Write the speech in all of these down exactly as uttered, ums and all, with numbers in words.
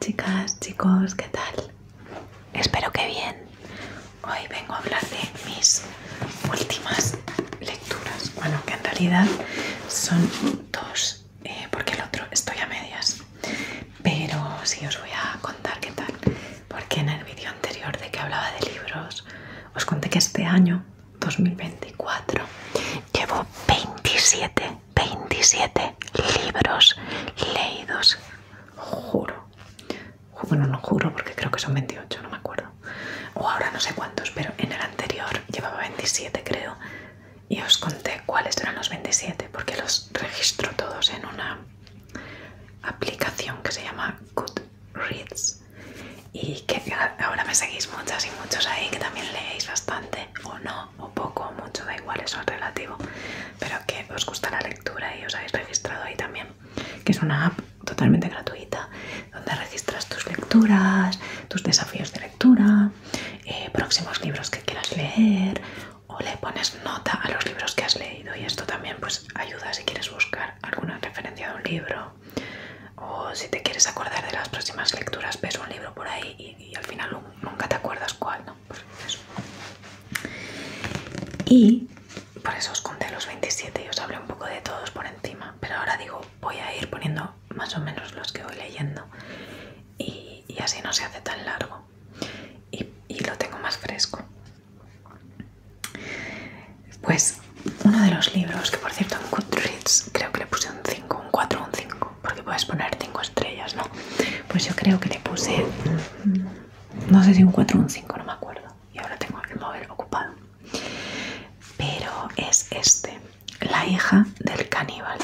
chicas, chicos, ¿qué tal? Espero que bien. Hoy vengo a hablar de mis últimas lecturas. Bueno, que en realidad son dos, eh, porque el otro estoy a medias. Pero sí os voy a contar qué tal. Porque en el vídeo anterior de que hablaba de libros, os conté que este año, dos mil veinticuatro, llevo veintisiete, veintisiete libros leídos. Juro. Bueno, no juro porque creo que son veintiocho, no me acuerdo. O ahora no sé cuántos, pero en el anterior llevaba veintisiete, creo. Y os conté cuáles eran los veintisiete porque los registro todos en una aplicación que se llama Goodreads. Y que ahora me seguís muchas y muchos ahí que también leéis bastante, o no, o poco, o mucho, da igual, eso es relativo. Pero que os gusta la lectura y os habéis registrado ahí también. Que es una app totalmente gratuita donde registras tus lecturas, tus desafíos de lectura, eh, próximos libros que quieras leer, o le pones nota a los libros que has leído, y esto también pues ayuda si quieres buscar alguna referencia de un libro, o si te quieres acordar de las próximas lecturas, ves un libro por ahí y, y al final nunca te acuerdas cuál, ¿no? Pues eso. Y por eso os conté los veintisiete y os hablé un poco de todos por encima, pero ahora digo, voy a ir poniendo más o menos los que voy leyendo y, y así no se hace tan largo y, y lo tengo más fresco. Pues uno de los libros, que por cierto en Goodreads creo que le puse un cinco, un cuatro o un cinco, porque puedes poner cinco estrellas, ¿no? Pues yo creo que le puse, no sé si un cuatro o un cinco, no me acuerdo, y ahora tengo el móvil ocupado. Pero es este, La hija del caníbal,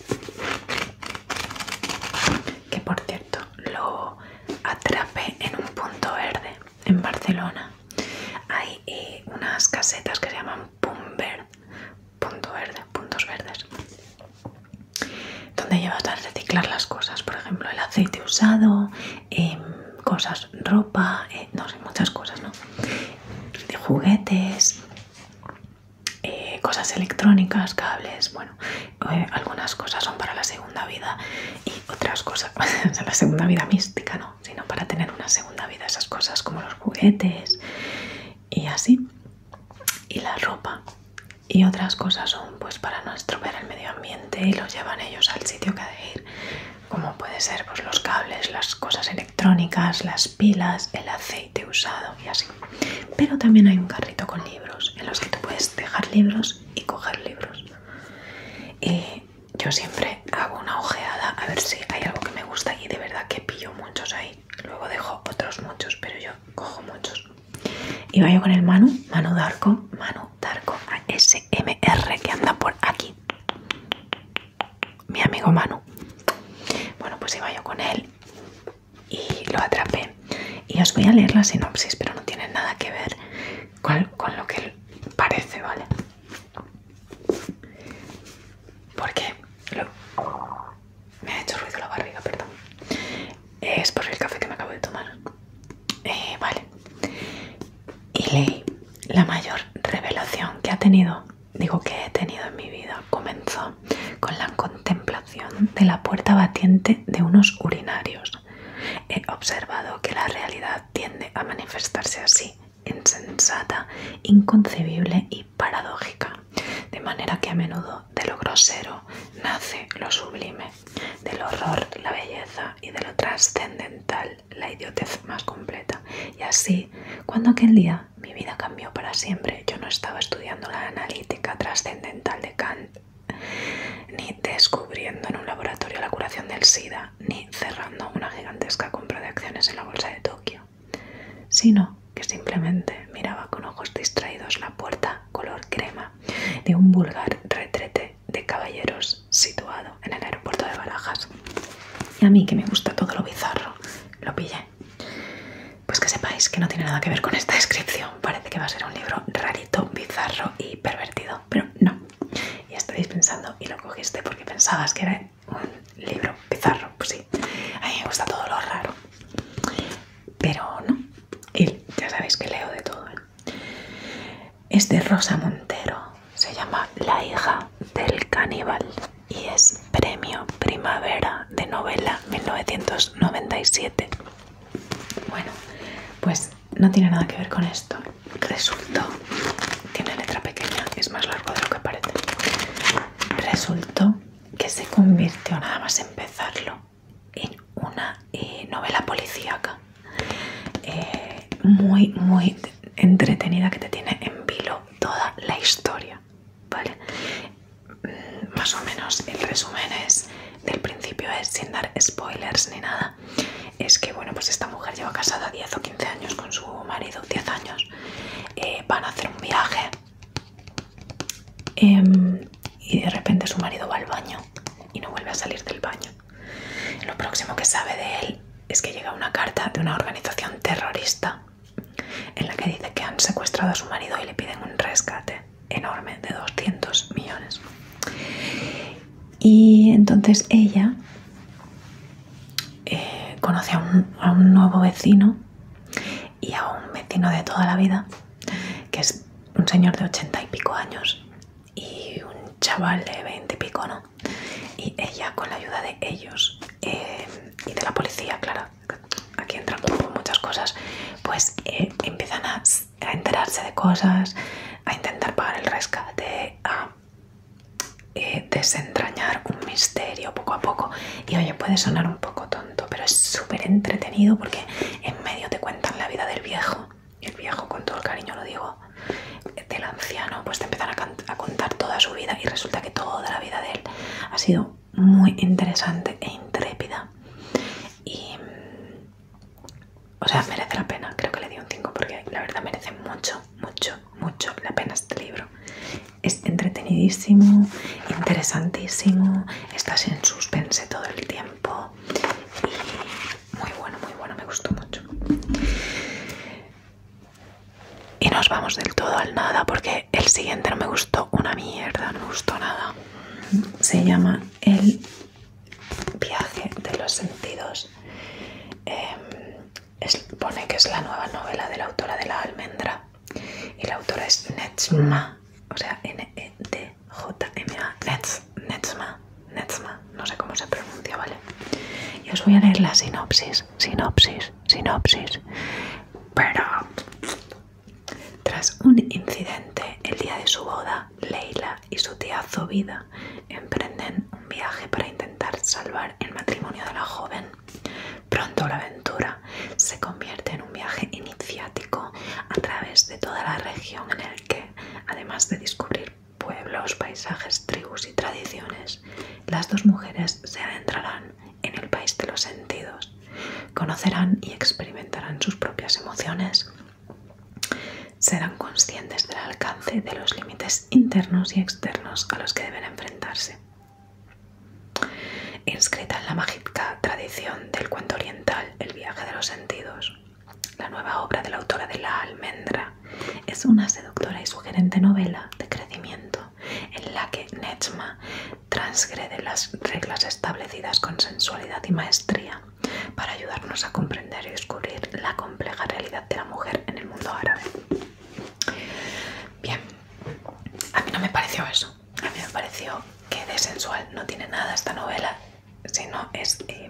que por cierto lo atrapé en un punto verde en Barcelona. Hay eh, unas casetas que se llaman Punt Verd, punto verde, puntos verdes, donde llevas a reciclar las cosas, por ejemplo el aceite usado, eh, cosas, ropa, eh, no sé, muchas cosas, ¿no? De juguetes, eh, cosas electrónicas, cables, bueno, eh, algunas cosas son para la segunda vida y otras cosas, la segunda vida mística, no, sino para tener una segunda vida, esas cosas como los juguetes y así, y la ropa. Y otras cosas son pues para no estropear el medio ambiente y los llevan ellos al sitio que ha de ir, como puede ser pues los cables, las cosas electrónicas, las pilas, el aceite usado y así. Pero también hay un carrito con libros en los que tú puedes dejar libros y coger libros. Y yo siempre hago una ojeada a ver si hay algo que me gusta y de verdad que pillo muchos ahí. Luego dejo otros muchos, pero yo cojo muchos. Y vaya con el Manu, Manu Darko, Manu Darko A S M R, que anda por aquí. Mi amigo Manu. Bueno, pues iba yo con él y lo atrapé. Y os voy a leer la sinopsis, pero no tiene nada que ver con, con lo que parece, ¿vale? Porque lo... me ha hecho ruido la barriga, perdón. Es por el café que me acabo de tomar. Eh, vale. Y leí: la mayor revelación que ha tenido, digo que he tenido en mi vida, comenzó con la contemplación de la puerta batiente de unos urinarios. He observado que la realidad tiende a manifestarse así, insensata, inconcebible y paradójica, de manera que a menudo de lo grosero nace lo sublime, del horror la belleza y de lo trascendental la idiotez más completa. Y así, cuando aquel día mi vida cambió para siempre, yo no estaba estudiando la analítica trascendental de Kant, ni descubriendo en un laboratorio la curación del SIDA, ni cerrando una gigantesca compra de acciones en la bolsa de Tokio, sino que simplemente miraba con ojos distraídos la puerta color crema de un vulgar retrete de caballeros situado en el aeropuerto de Barajas. Y a mí, que me gusta todo lo bizarro, lo pillé. Pues que sepáis que no tiene nada que ver con esta descripción. Parece que va a ser un libro rarito, bizarro y pervertido, pero no. Y estaréis pensando, ¿y lo cogiste porque pensabas que era un libro bizarro? Pues sí, a mí me gusta todo lo raro, pero no. Y ya sabéis que leo de todo, ¿eh? Es de Rosa Montero, se llama La hija del caníbal y es Premio Primavera de novela mil novecientos noventa y siete. Bueno, pues no tiene nada que ver con esto. Resultó, tiene letra pequeña, es más largo de lo que parece. Resultó que se convirtió, nada más empezarlo, en una eh, novela policíaca eh, muy, muy entretenida, que te tiene en vilo toda la historia, ¿vale? Mm, más o menos el resumen es, del principio es, sin dar spoilers ni nada, es que, bueno, pues esta mujer lleva casada diez o quince años con su marido, diez años, eh, van a hacer un viaje eh, y de repente su marido va al baño y no vuelve a salir del baño. Lo próximo que sabe de él es que llega una carta de una organización terrorista en la que dice que han secuestrado a su marido y le piden un rescate enorme de doscientos millones. Y entonces ella eh, conoce a un, a un nuevo vecino y a un vecino de toda la vida, que es un señor de ochenta y pico años y un chaval de veinte y pico, ¿no? Y ella, con la ayuda de ellos eh, y de la policía, claro, aquí entran muchas cosas, pues eh, empiezan a, a enterarse de cosas, a intentar pagar el rescate, a eh, desentrañar un misterio poco a poco. Y oye, puede sonar un poco tonto, pero es súper entretenido porque en medio te cuentan la vida del viejo, y el viejo, con todo el cariño lo digo, del anciano, pues te empiezan a, a contar toda su vida y resulta que toda la vida de él ha sido muy interesante e intrépida y, o sea, merece la pena. Creo que le di un cinco porque la verdad merece mucho, mucho, mucho la pena este libro. Es entretenidísimo, interesantísimo, estás en suspense todo el tiempo y muy bueno, muy bueno, me gustó mucho. Y nos vamos del todo al nada porque el siguiente no me gustó una mierda, no me gustó nada. Se llama El viaje de los sentidos. Eh, es, pone que es la nueva novela de la autora de La almendra y la autora es Nechma, o sea, N E D J M A, Nechma, Nechma, no sé cómo se pronuncia, ¿vale? Y os voy a leer la sinopsis, sinopsis, sinopsis, pero... Tras un incidente el día de su boda, Leila y su tía Zobida emprenden un viaje para intentar salvar el matrimonio de la joven. Pronto la aventura se convierte en un viaje iniciático a través de toda la región en el que, además de descubrir pueblos, paisajes, tribus y tradiciones, las dos mujeres se adentrarán en el país de los sentidos, conocerán y experimentarán sus propias emociones. Serán conscientes del alcance de los límites internos y externos a los que deben enfrentarse. Inscrita en la mágica tradición del cuento oriental El viaje de los sentidos, la nueva obra de la autora de La almendra es una seductora y sugerente novela de crecimiento en la que Nechma transgrede las reglas establecidas con sensualidad y maestría para ayudarnos a comprender y descubrir la compleja realidad de la mujer en el mundo árabe. Bien, a mí no me pareció eso, a mí me pareció que de sensual no tiene nada esta novela, sino es, eh,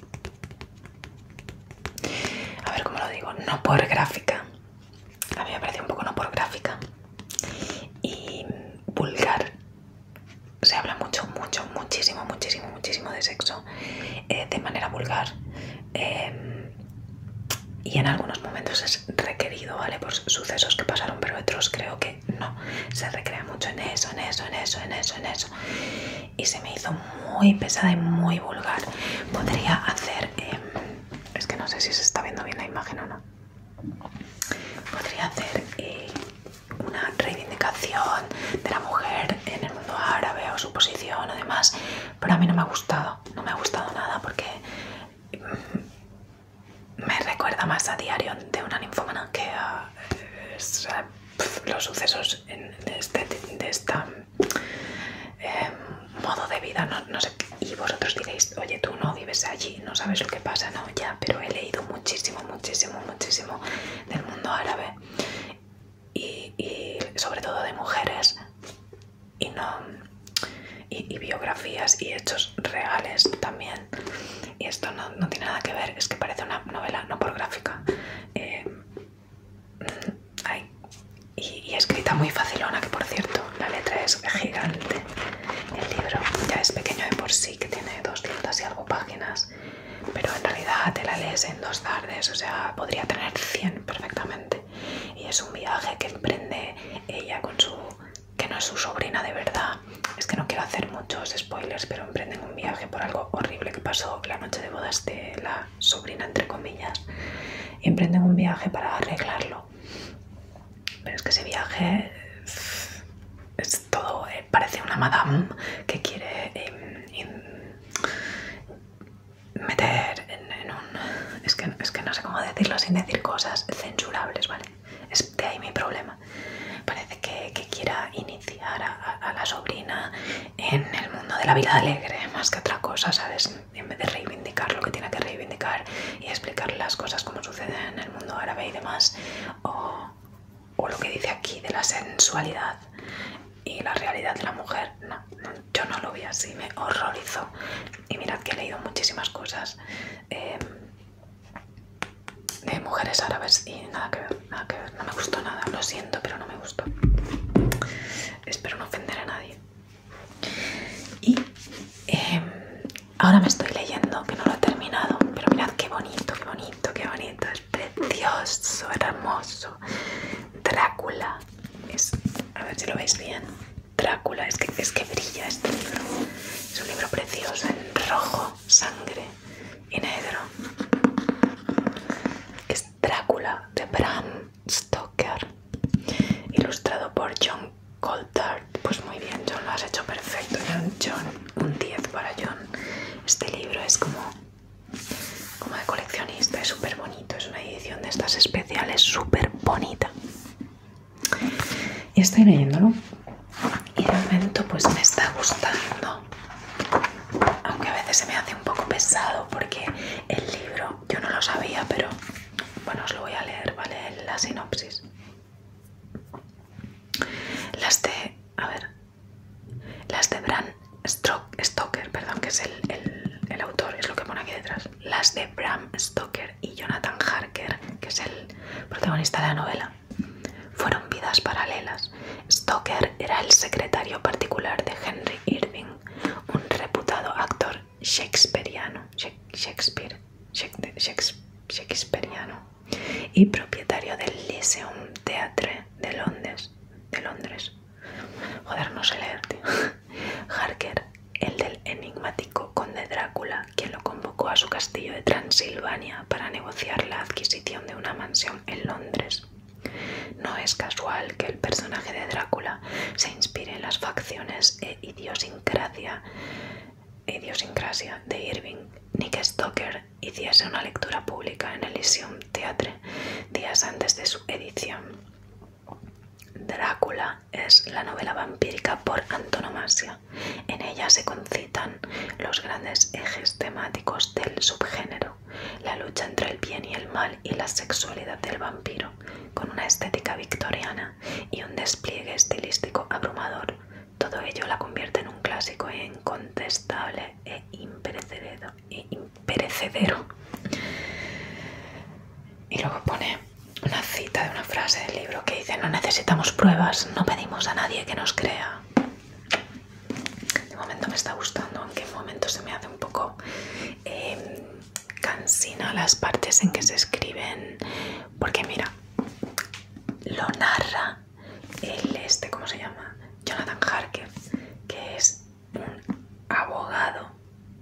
a ver cómo lo digo, no por gráfica, a mí me pareció un poco no por gráfica y vulgar. Se habla mucho, mucho, muchísimo, muchísimo, muchísimo de sexo eh, de manera vulgar. Eh, y en algunos momentos es requerido, ¿vale? Por sucesos que pasaron, pero otros creo que no. Se recrea mucho en eso, en eso, en eso, en eso, en eso. Y se me hizo muy pesada y muy vulgar. Podría hacer... Eh, es que no sé si se está viendo bien la imagen o no. Podría hacer eh, una reivindicación de la mujer en el mundo árabe o su posición o demás, pero a mí no me ha gustado. No me ha gustado nada porque... me recuerda más a Diario de una ninfómana que a eh, los sucesos en, de este de esta, eh, modo de vida, no, no sé. Y vosotros diréis, oye, tú no vives allí, no sabes lo que pasa, no, ya, pero he leído muchísimo, muchísimo, muchísimo del mundo árabe y, y sobre todo de mujeres y no y, y biografías y hechos reales también. Y esto no, no tiene nada que ver, es que parece una novela no pornográfica, verdad te la lees en dos tardes, o sea, podría tener cien perfectamente. Y es un viaje que emprende ella con su... que no es su sobrina de verdad. Es que no quiero hacer muchos spoilers, pero emprenden un viaje por algo horrible que pasó la noche de bodas de la sobrina, entre comillas. Y emprenden un viaje para arreglarlo. Pero es que ese viaje es todo, eh, parece una madame que quiere eh, in, meter en, en un... Es que, es que no sé cómo decirlo sin decir cosas censurables, ¿vale? Es de ahí mi problema. Parece que, que quiera iniciar a, a la sobrina en el mundo de la vida alegre, más que otra cosa, ¿sabes? En vez de reivindicar lo que tiene que reivindicar y explicar las cosas como suceden en el mundo árabe y demás, o, o lo que dice aquí de la sensualidad y la realidad de la mujer, no, no, yo no lo vi así, me horrorizó. Y mirad que he leído muchísimas cosas eh, de mujeres árabes y nada que ver, nada que ver, no me gustó nada, lo siento, pero no me gustó. Espero no ofender a nadie. Y eh, ahora me estoy leyendo, que no lo he terminado, pero mirad qué bonito, qué bonito, qué bonito, es precioso, hermoso. Drácula, es, a ver si lo veis bien, Drácula, es que, es que brilla este libro, es un libro precioso en rojo, sangre y negro. Es Drácula de Bram Stoker, ilustrado por John Coulthard. Pues muy bien, John, lo has hecho perfecto. John, John, un diez para John. Este libro es como, como de coleccionista, es súper bonito, es una edición de estas especiales súper bonita. Y estoy leyéndolo y de momento pues me está gustando, aunque a veces se me hace un poco pesado porque el libro, yo no lo sabía, pero bueno, os lo voy a leer, ¿vale? La sinopsis. Las de, a ver, las de Bram Stoker, perdón, que es el, el, el autor, es lo que pone aquí detrás. Las de Bram Stoker y Jonathan Harker, que es el protagonista de la novela, fueron vidas paralelas. Stoker era el secretario particular de Henry Irving, un reputado actor shakespeariano, Shakespeare, shakespeariano y propietario del Lyceum Theatre de Londres. De Londres. Joder, no sé leer, tío. Harker, el del enigmático conde Drácula, quien lo convocó a su castillo de Transilvania para negociar la adquisición de una mansión en Londres. No es casual que el personaje de Drácula se inspire en las facciones e idiosincrasia, idiosincrasia de Irving, ni que Stoker hiciese una lectura pública en el Lyceum Theatre días antes de su edición. Drácula es la novela vampírica por antonomasia. En ella se concitan los grandes ejes temáticos del subgénero, la lucha entre el bien y el mal y la sexualidad del vampiro, con una estética victoriana y un despliegue estilístico abrumador. Todo ello la convierte en un clásico incontestable e imperecedero. E imperecedero. Y luego pone una cita de una frase del libro que dice: no necesitamos pruebas, no pedimos a nadie que nos crea. De momento me está gustando, aunque en momentos se me hace un poco eh, cansina las partes en que se escriben, porque mira, lo narra el este, ¿cómo se llama? Jonathan Harker, que es un abogado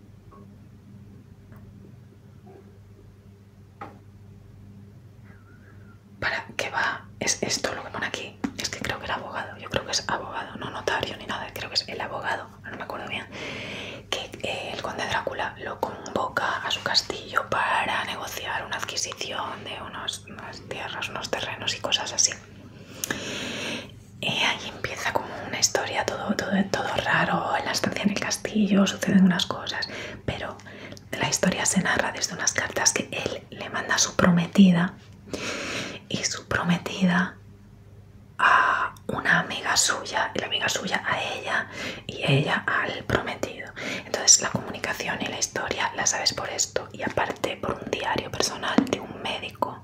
para que va, es esto lo que pone aquí, es que creo que el abogado, yo creo que es abogado, no notario ni nada, creo que es el abogado, no me acuerdo bien, que eh, el conde Drácula lo convoca a su castillo para negociar una adquisición de unos, unas tierras, unos terrenos y cosas así. Y ahí empieza como una historia, todo, todo, todo raro, en la estancia en el castillo suceden unas cosas, pero la historia se narra desde unas cartas que él le manda a su prometida, y su prometida a una amiga suya, y la amiga suya a ella, y ella al prometido. Entonces la comunicación y la historia la sabes por esto, y aparte por un diario personal de un médico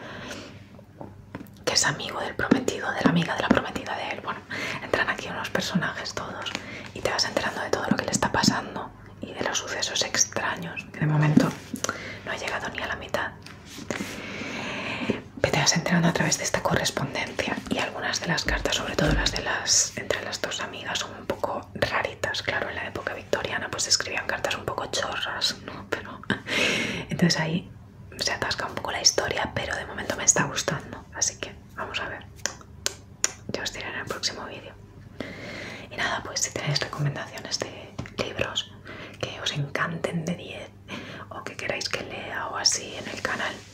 que es amigo del prometido, de la amiga de la prometida de él. Bueno, entran aquí unos personajes todos y te vas enterando de todo lo que le está pasando y de los sucesos extraños, que de momento no he llegado ni a la mitad. Pero te vas enterando a través de esta correspondencia, y algunas de las cartas, sobre todo las de las entre las dos amigas, son un poco raritas. Claro, en la época victoriana pues se escribían cartas un poco chorras, ¿no? Pero entonces ahí se atasca un poco la historia, pero de momento me está gustando, así que vamos a ver. Ya os diré en el próximo vídeo. Y nada, pues si tenéis recomendaciones de libros que os encanten de diez o que queráis que lea o así en el canal,